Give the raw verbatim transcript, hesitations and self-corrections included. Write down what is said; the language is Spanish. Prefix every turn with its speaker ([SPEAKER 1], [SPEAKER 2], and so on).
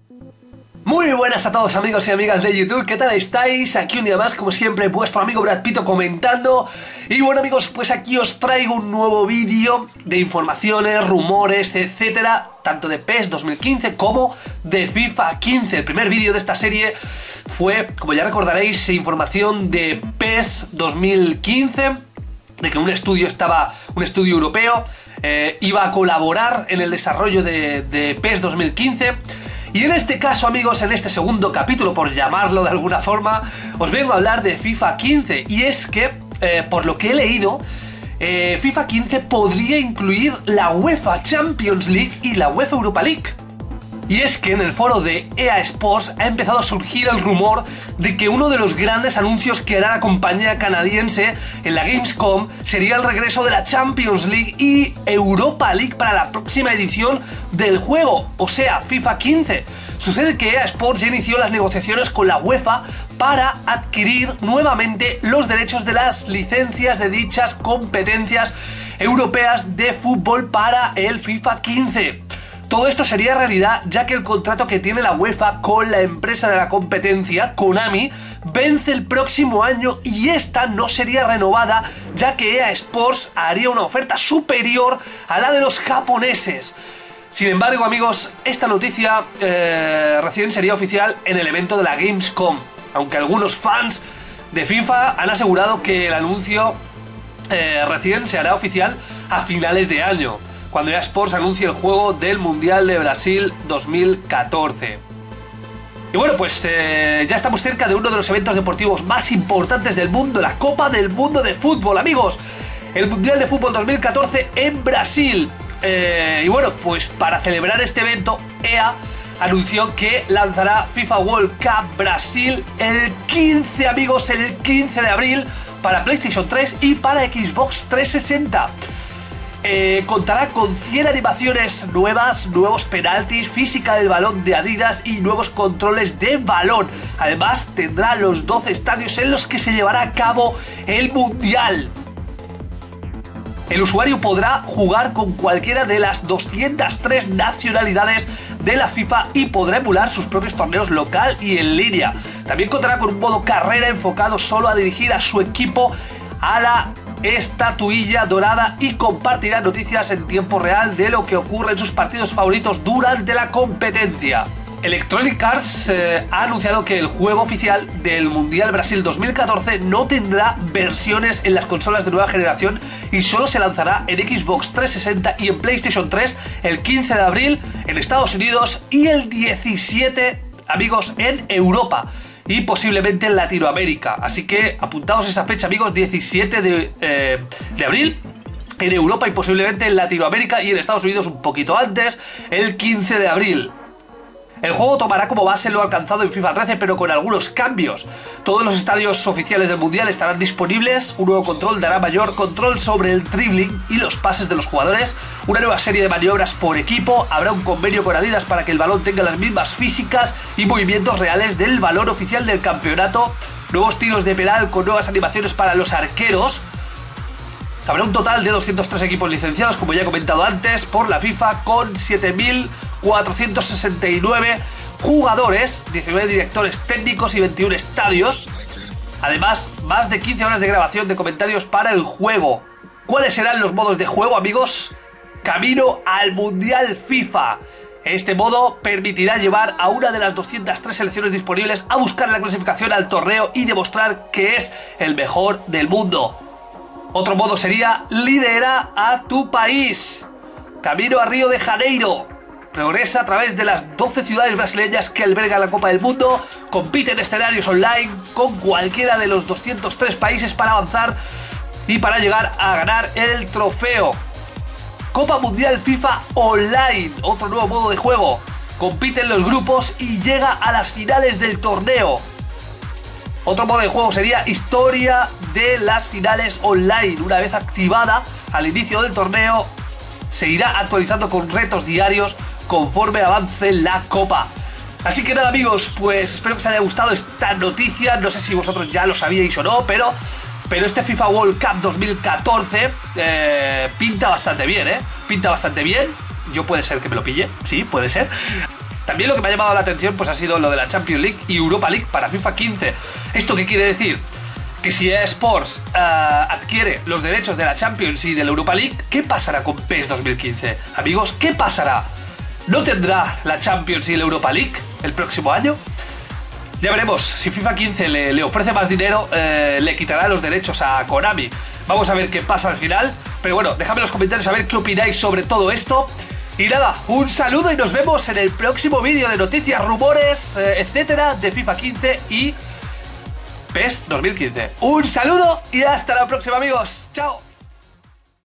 [SPEAKER 1] Muy buenas a todos amigos y amigas de YouTube, ¿qué tal estáis? Aquí un día más, como siempre, vuestro amigo Brad Pito comentando. Y bueno amigos, pues aquí os traigo un nuevo vídeo de informaciones, rumores, etcétera, tanto de PES dos mil quince como de FIFA quince. El primer vídeo de esta serie fue, como ya recordaréis, información de PES dos mil quince, de que un estudio estaba, un estudio europeo, eh, iba a colaborar en el desarrollo de, de PES dos mil quince. Y en este caso, amigos, en este segundo capítulo, por llamarlo de alguna forma, os vengo a hablar de FIFA quince. Y es que, eh, por lo que he leído, eh, FIFA quince podría incluir la UEFA Champions League y la UEFA Europa League. Y es que en el foro de E A Sports ha empezado a surgir el rumor de que uno de los grandes anuncios que hará la compañía canadiense en la Gamescom sería el regreso de la Champions League y Europa League para la próxima edición del juego, o sea, FIFA quince. Sucede que E A Sports ya inició las negociaciones con la UEFA para adquirir nuevamente los derechos de las licencias de dichas competencias europeas de fútbol para el FIFA quince. Todo esto sería realidad ya que el contrato que tiene la UEFA con la empresa de la competencia, Konami, vence el próximo año y esta no sería renovada ya que E A Sports haría una oferta superior a la de los japoneses. Sin embargo, amigos, esta noticia eh, recién sería oficial en el evento de la Gamescom, aunque algunos fans de FIFA han asegurado que el anuncio eh, recién se hará oficial a finales de año, cuando E A Sports anuncie el juego del Mundial de Brasil dos mil catorce. Y bueno, pues eh, ya estamos cerca de uno de los eventos deportivos más importantes del mundo, la Copa del Mundo de Fútbol, amigos. El Mundial de Fútbol dos mil catorce en Brasil. Eh, y bueno, pues para celebrar este evento, E A anunció que lanzará FIFA World Cup Brasil el quince, amigos, el quince de abril para PlayStation tres y para Xbox trescientos sesenta. Eh, contará con cien animaciones nuevas, nuevos penaltis, física del balón de Adidas y nuevos controles de balón. Además tendrá los doce estadios en los que se llevará a cabo el Mundial. El usuario podrá jugar con cualquiera de las doscientas tres nacionalidades de la FIFA y podrá emular sus propios torneos local y en línea. También contará con un modo carrera enfocado solo a dirigir a su equipo a la estatuilla dorada y compartirá noticias en tiempo real de lo que ocurre en sus partidos favoritos durante la competencia. Electronic Arts eh, ha anunciado que el juego oficial del Mundial Brasil dos mil catorce no tendrá versiones en las consolas de nueva generación y solo se lanzará en Xbox trescientos sesenta y en PlayStation tres el quince de abril en Estados Unidos y el diecisiete, amigos, en Europa y posiblemente en Latinoamérica. Así que apuntaos esa fecha, amigos, diecisiete de, eh, de abril en Europa y posiblemente en Latinoamérica y en Estados Unidos un poquito antes, el quince de abril. El juego tomará como base lo alcanzado en FIFA trece, pero con algunos cambios. Todos los estadios oficiales del Mundial estarán disponibles, un nuevo control dará mayor control sobre el dribbling y los pases de los jugadores, una nueva serie de maniobras por equipo, habrá un convenio con Adidas para que el balón tenga las mismas físicas y movimientos reales del balón oficial del campeonato, nuevos tiros de penal con nuevas animaciones para los arqueros. Habrá un total de doscientos tres equipos licenciados, como ya he comentado antes, por la FIFA, con siete mil cuatrocientos sesenta y nueve jugadores, diecinueve directores técnicos y veintiún estadios. Además, más de quince horas de grabación de comentarios para el juego. ¿Cuáles serán los modos de juego, amigos? Camino al Mundial FIFA. Este modo permitirá llevar a una de las doscientas tres selecciones disponibles a buscar la clasificación al torneo y demostrar que es el mejor del mundo. Otro modo sería lidera a tu país. Camino a Río de Janeiro. Progresa a través de las doce ciudades brasileñas que albergan la Copa del Mundo, compite en escenarios online con cualquiera de los doscientos tres países para avanzar y para llegar a ganar el trofeo. Copa Mundial FIFA Online, otro nuevo modo de juego. Compite en los grupos y llega a las finales del torneo. Otro modo de juego sería Historia de las finales online. Una vez activada al inicio del torneo, se irá actualizando con retos diarios conforme avance la copa. Así que nada, amigos, pues espero que os haya gustado esta noticia. No sé si vosotros ya lo sabíais o no, pero, pero este FIFA World Cup dos mil catorce eh, pinta bastante bien, ¿eh? Pinta bastante bien. Yo puede ser que me lo pille, sí, puede ser. También lo que me ha llamado la atención pues ha sido lo de la Champions League y Europa League para FIFA quince. ¿Esto qué quiere decir? Que si E A Sports uh, adquiere los derechos de la Champions y de la Europa League, ¿qué pasará con PES dos mil quince? Amigos, ¿qué pasará? ¿No tendrá la Champions y la Europa League el próximo año? Ya veremos, si FIFA quince le, le ofrece más dinero, eh, le quitará los derechos a Konami. Vamos a ver qué pasa al final. Pero bueno, dejadme en los comentarios a ver qué opináis sobre todo esto. Y nada, un saludo y nos vemos en el próximo vídeo de noticias, rumores, eh, etcétera, de FIFA quince y PES dos mil quince. Un saludo y hasta la próxima, amigos. Chao.